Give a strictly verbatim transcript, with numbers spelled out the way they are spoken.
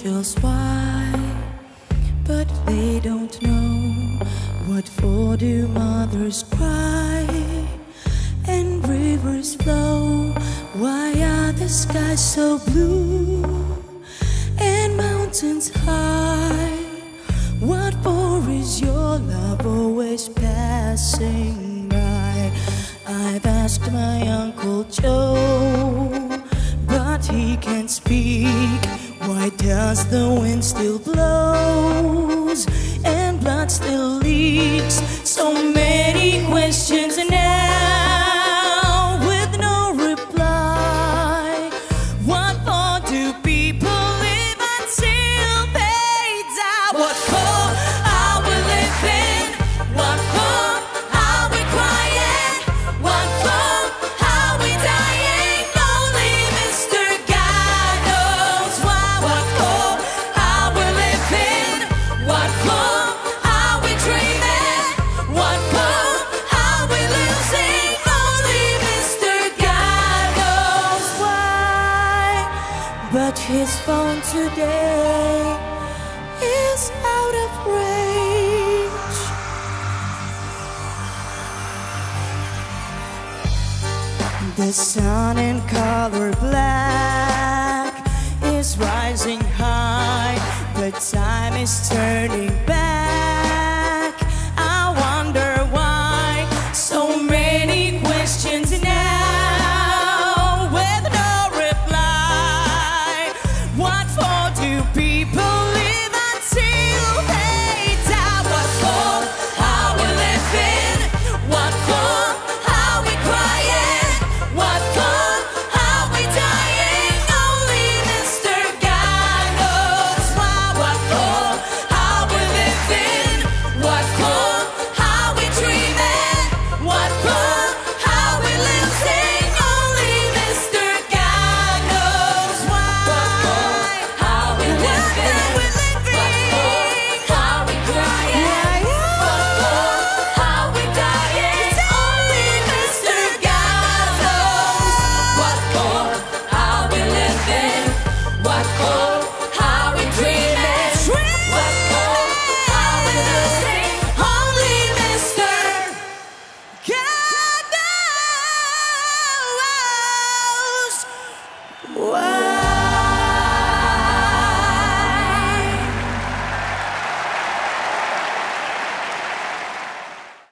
angels why, but they don't know what for do mothers cry and rivers flow. Why are the skies so blue and mountains high? What for is your love always passing by? I've asked my Uncle Joe, but he can't speak. Why does the wind still blows and blood still leaks? So many questions now with no reply. What for do people live until they die? What for are we living? What for are we crying? What for are we dying? Only Mister God knows why. What for are we living? What for are we dreaming? What for are we losing? Only Mister God knows why. But his phone today is out of range. The sun in color black is rising high. The time is turning